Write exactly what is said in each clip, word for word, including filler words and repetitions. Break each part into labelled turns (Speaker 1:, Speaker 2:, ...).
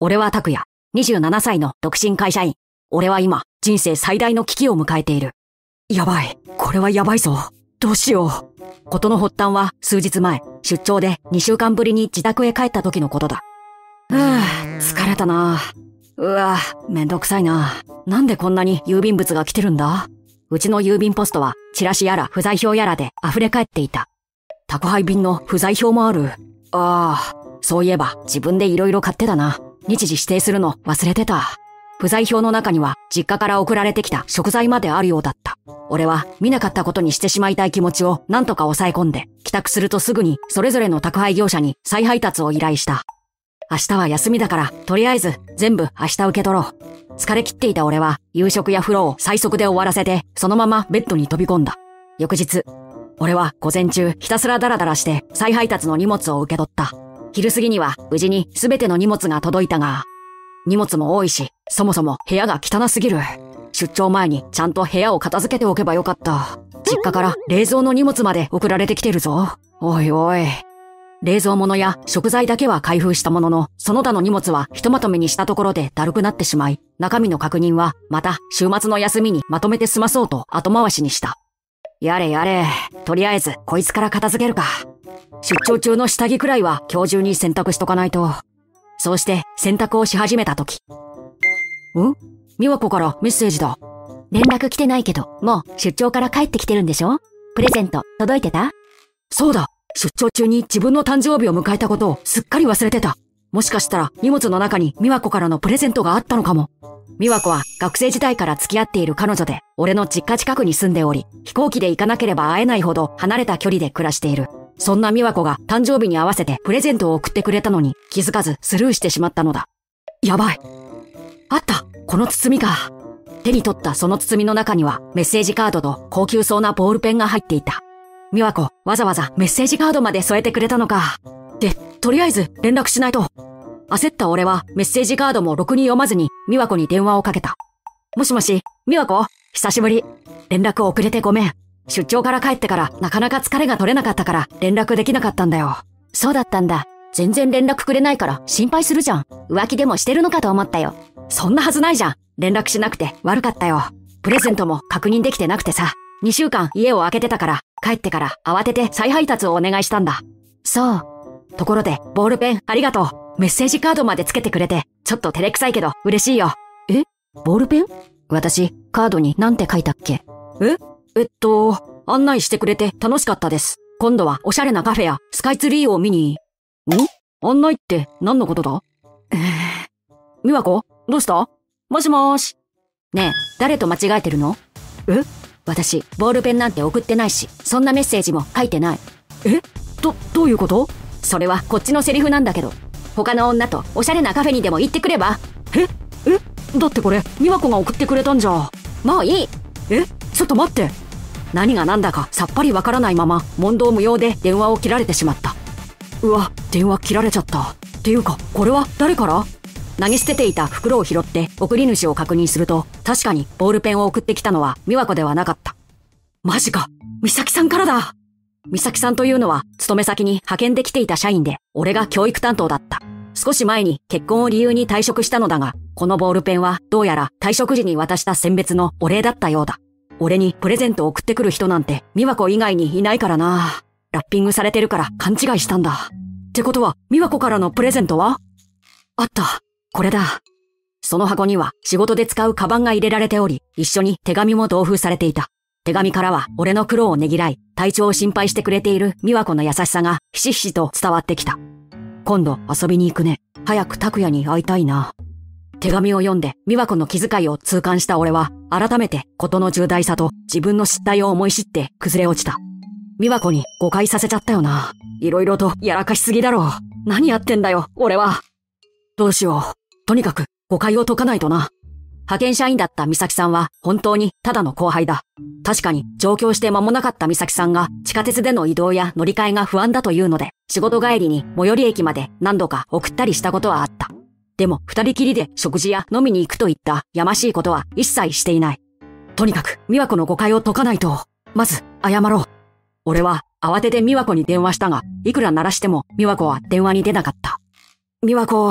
Speaker 1: 俺は拓也、にじゅうななさいの独身会社員。俺は今、人生最大の危機を迎えている。やばい。これはやばいぞ。どうしよう。事の発端は数日前、出張でにしゅうかんぶりに自宅へ帰った時のことだ。ふぅ、疲れたな。うわ、めんどくさいな。なんでこんなに郵便物が来てるんだ？うちの郵便ポストは、チラシやら不在票やらで溢れ返っていた。宅配便の不在票もある。ああ、そういえば自分で色々買ってたな。日時指定するの忘れてた。不在票の中には実家から送られてきた食材まであるようだった。俺は見なかったことにしてしまいたい気持ちをなんとか抑え込んで、帰宅するとすぐにそれぞれの宅配業者に再配達を依頼した。明日は休みだから、とりあえず全部明日受け取ろう。疲れ切っていた俺は夕食や風呂を最速で終わらせて、そのままベッドに飛び込んだ。翌日、俺は午前中ひたすらダラダラして再配達の荷物を受け取った。昼過ぎには無事に全ての荷物が届いたが、荷物も多いし、そもそも部屋が汚すぎる。出張前にちゃんと部屋を片付けておけばよかった。実家から冷蔵の荷物まで送られてきてるぞ。おいおい。冷蔵物や食材だけは開封したものの、その他の荷物はひとまとめにしたところでだるくなってしまい、中身の確認はまた週末の休みにまとめて済まそうと後回しにした。やれやれ、とりあえずこいつから片付けるか。出張中の下着くらいは今日中に洗濯しとかないと。そうして洗濯をし始めたとき。ん？美和子からメッセージだ。
Speaker 2: 連絡来てないけど、もう出張から帰ってきてるんでしょ？プレゼント届いてた？
Speaker 1: そうだ。出張中に自分の誕生日を迎えたことをすっかり忘れてた。もしかしたら荷物の中に美和子からのプレゼントがあったのかも。美和子は学生時代から付き合っている彼女で、俺の実家近くに住んでおり、飛行機で行かなければ会えないほど離れた距離で暮らしている。そんな美和子が誕生日に合わせてプレゼントを送ってくれたのに気づかずスルーしてしまったのだ。やばい。あった。この包みか。手に取ったその包みの中にはメッセージカードと高級そうなボールペンが入っていた。美和子、わざわざメッセージカードまで添えてくれたのか。で、とりあえず連絡しないと。焦った俺はメッセージカードもろくに読まずに美和子に電話をかけた。もしもし、美和子、久しぶり。連絡遅れてごめん。出張から帰ってからなかなか疲れが取れなかったから連絡できなかったんだよ。
Speaker 2: そうだったんだ。全然連絡くれないから心配するじゃん。浮気でもしてるのかと思ったよ。
Speaker 1: そんなはずないじゃん。連絡しなくて悪かったよ。プレゼントも確認できてなくてさ。にしゅうかん家を空けてたから、帰ってから慌てて再配達をお願いしたんだ。
Speaker 2: そう。
Speaker 1: ところで、ボールペンありがとう。メッセージカードまでつけてくれて、ちょっと照れくさいけど嬉しいよ。
Speaker 2: え？ボールペン？私、カードになんて書いたっけ？
Speaker 1: え？えっと、案内してくれて楽しかったです。今度はおしゃれなカフェやスカイツリーを見に。ん？案内って何のことだ？えー、美和子？どうした？もしもーし。
Speaker 2: ねえ、誰と間違えてるの？
Speaker 1: え？
Speaker 2: 私、ボールペンなんて送ってないし、そんなメッセージも書いてない。
Speaker 1: え？ど、どういうこと？
Speaker 2: それはこっちのセリフなんだけど、他の女とおしゃれなカフェにでも行ってくれば？
Speaker 1: え？え？だってこれ、美和子が送ってくれたんじゃ。
Speaker 2: もういい。
Speaker 1: え？ちょっと待って。何が何だかさっぱりわからないまま、問答無用で電話を切られてしまった。うわ、電話切られちゃった。っていうか、これは誰から？投げ捨てていた袋を拾って送り主を確認すると、確かにボールペンを送ってきたのは美和子ではなかった。マジか。美咲さんからだ。美咲さんというのは、勤め先に派遣で来ていた社員で、俺が教育担当だった。少し前に結婚を理由に退職したのだが、このボールペンはどうやら退職時に渡した餞別のお礼だったようだ。俺にプレゼントを送ってくる人なんて美和子以外にいないからな。ラッピングされてるから勘違いしたんだ。ってことは、美和子からのプレゼントは？あった。これだ。その箱には仕事で使うカバンが入れられており、一緒に手紙も同封されていた。手紙からは俺の苦労をねぎらい、体調を心配してくれている美和子の優しさがひしひしと伝わってきた。今度遊びに行くね。早く拓也に会いたいな。手紙を読んで美和子の気遣いを痛感した俺は、改めて事の重大さと自分の失態を思い知って崩れ落ちた。美和子に誤解させちゃったよな。いろいろとやらかしすぎだろう。何やってんだよ、俺は。どうしよう。とにかく誤解を解かないとな。派遣社員だった美咲さんは本当にただの後輩だ。確かに上京して間もなかった美咲さんが地下鉄での移動や乗り換えが不安だというので、仕事帰りに最寄り駅まで何度か送ったりしたことはあった。でも二人きりで食事や飲みに行くといったやましいことは一切していない。とにかく美和子の誤解を解かないと。まず謝ろう。俺は慌てて美和子に電話したが、いくら鳴らしても美和子は電話に出なかった。美和子、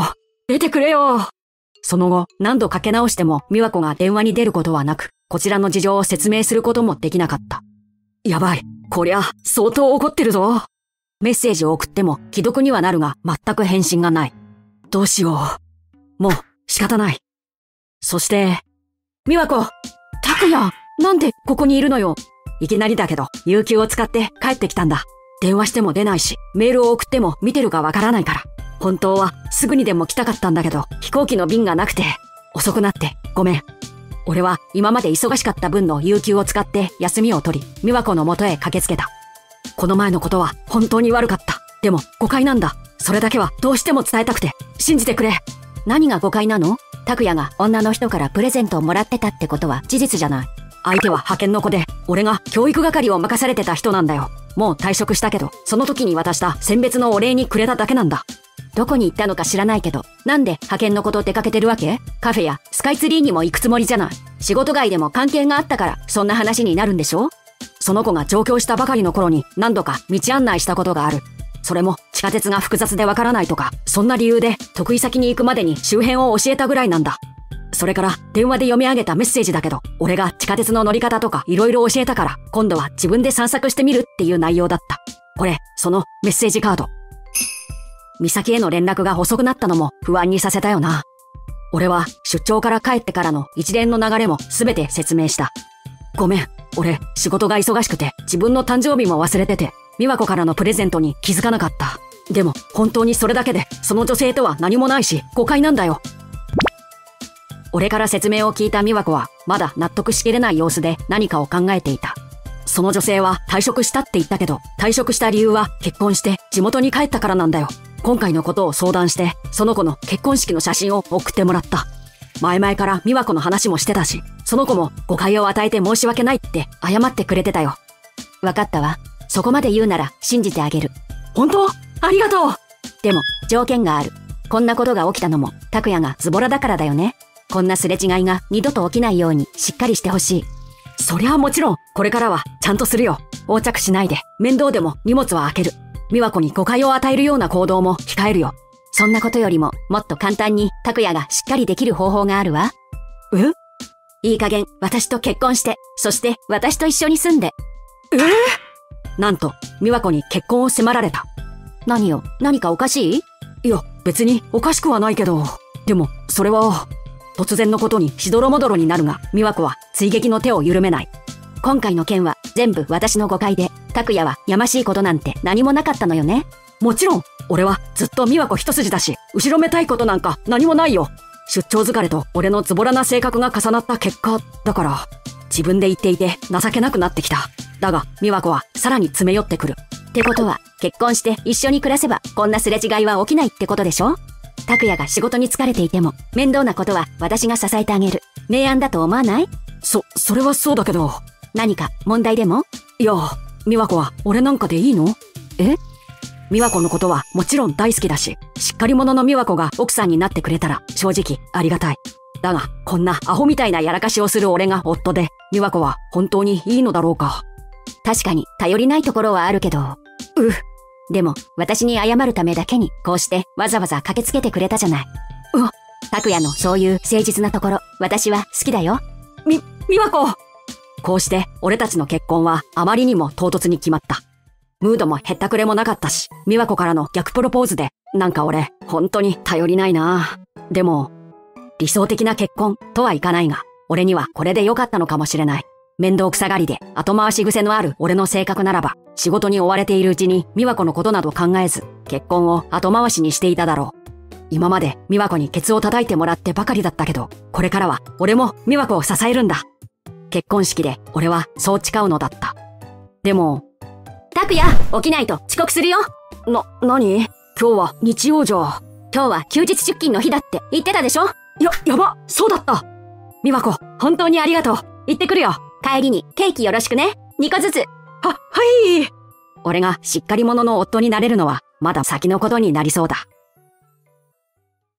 Speaker 1: 出てくれよ。その後、何度かけ直しても美和子が電話に出ることはなく、こちらの事情を説明することもできなかった。やばい。こりゃ、相当怒ってるぞ。メッセージを送っても既読にはなるが全く返信がない。どうしよう。もう仕方ない。そして、美和子、拓也、なんでここにいるのよ。いきなりだけど、有給を使って帰ってきたんだ。電話しても出ないし、メールを送っても見てるかわからないから。本当はすぐにでも来たかったんだけど、飛行機の便がなくて、遅くなってごめん。俺は今まで忙しかった分の有給を使って休みを取り、美和子の元へ駆けつけた。この前のことは本当に悪かった。でも誤解なんだ。それだけはどうしても伝えたくて、信じてくれ。
Speaker 2: 何が誤解なの？拓也が女の人からプレゼントをもらってたってことは事実じゃない。
Speaker 1: 相手は派遣の子で、俺が教育係を任されてた人なんだよ。もう退職したけど、その時に渡した餞別のお礼にくれただけなんだ。
Speaker 2: どこに行ったのか知らないけど、なんで派遣の子と出かけてるわけ？カフェやスカイツリーにも行くつもりじゃない。仕事外でも関係があったから、そんな話になるんでしょ？
Speaker 1: その子が上京したばかりの頃に何度か道案内したことがある。それも地下鉄が複雑でわからないとか、そんな理由で得意先に行くまでに周辺を教えたぐらいなんだ。それから電話で読み上げたメッセージだけど、俺が地下鉄の乗り方とか色々教えたから、今度は自分で散策してみるっていう内容だった。これ、そのメッセージカード。美咲への連絡が遅くなったのも不安にさせたよな。俺は出張から帰ってからの一連の流れも全て説明した。ごめん、俺仕事が忙しくて自分の誕生日も忘れてて、美和子からのプレゼントに気づかなかった。でも本当にそれだけで、その女性とは何もないし誤解なんだよ。俺から説明を聞いた美和子はまだ納得しきれない様子で何かを考えていた。その女性は退職したって言ったけど、退職した理由は結婚して地元に帰ったからなんだよ。今回のことを相談して、その子の結婚式の写真を送ってもらった。前々から美和子の話もしてたし、その子も誤解を与えて申し訳ないって謝ってくれてたよ。
Speaker 2: わかったわ。そこまで言うなら信じてあげる。
Speaker 1: 本当？ありがとう。
Speaker 2: でも条件がある。こんなことが起きたのも拓也がズボラだからだよね。こんなすれ違いが二度と起きないようにしっかりしてほしい。
Speaker 1: そりゃもちろん、これからはちゃんとするよ。横着しないで、面倒でも荷物は開ける。美和子に誤解を与えるような行動も控えるよ。
Speaker 2: そんなことよりも、もっと簡単に拓也がしっかりできる方法があるわ。
Speaker 1: え？
Speaker 2: いい加減、私と結婚して、そして私と一緒に住んで。
Speaker 1: えー、なんと、美和子に結婚を迫られた。
Speaker 2: 何よ、何かおかしい？
Speaker 1: いや、別におかしくはないけど、でも、それは、突然のことにしどろもどろになるが、美和子は追撃の手を緩めない。
Speaker 2: 今回の件は全部私の誤解で、拓也はやましいことなんて何もなかったのよね。
Speaker 1: もちろん、俺はずっと美和子一筋だし、後ろめたいことなんか何もないよ。出張疲れと俺のズボラな性格が重なった結果、だから、自分で言っていて情けなくなってきた。だが、美和子はさらに詰め寄ってくる。
Speaker 2: ってことは、結婚して一緒に暮らせば、こんなすれ違いは起きないってことでしょ？拓也が仕事に疲れていても、面倒なことは私が支えてあげる。明暗だと思わない？
Speaker 1: そ、それはそうだけど。
Speaker 2: 何か問題でも？
Speaker 1: いや、美和子は俺なんかでいいの？
Speaker 2: え？
Speaker 1: 美和子のことはもちろん大好きだし、しっかり者の美和子が奥さんになってくれたら正直ありがたい。だが、こんなアホみたいなやらかしをする俺が夫で、美和子は本当にいいのだろうか。
Speaker 2: 確かに頼りないところはあるけど。
Speaker 1: うっ。
Speaker 2: でも、私に謝るためだけに、こうしてわざわざ駆けつけてくれたじゃない。
Speaker 1: うわ。
Speaker 2: 拓也のそういう誠実なところ、私は好きだよ。
Speaker 1: み、美和子！こうして俺たちの結婚はあまりにも唐突に決まった。ムードもへったくれもなかったし、美和子からの逆プロポーズで、なんか俺、本当に頼りないな。でも、理想的な結婚とはいかないが、俺にはこれで良かったのかもしれない。面倒くさがりで後回し癖のある俺の性格ならば、仕事に追われているうちに美和子のことなど考えず、結婚を後回しにしていただろう。今まで美和子にケツを叩いてもらってばかりだったけど、これからは俺も美和子を支えるんだ。結婚式で俺はそう誓うのだった。でも、
Speaker 2: 拓也、起きないと遅刻するよ。
Speaker 1: な、なに？今日は日曜じゃ。
Speaker 2: 今日は休日出勤の日だって言ってたでしょ？
Speaker 1: や、やば、そうだった。美和子、本当にありがとう。行ってくるよ。
Speaker 2: 帰りにケーキよろしくね。にこずつ。
Speaker 1: は、はい。俺がしっかり者の夫になれるのはまだ先のことになりそうだ。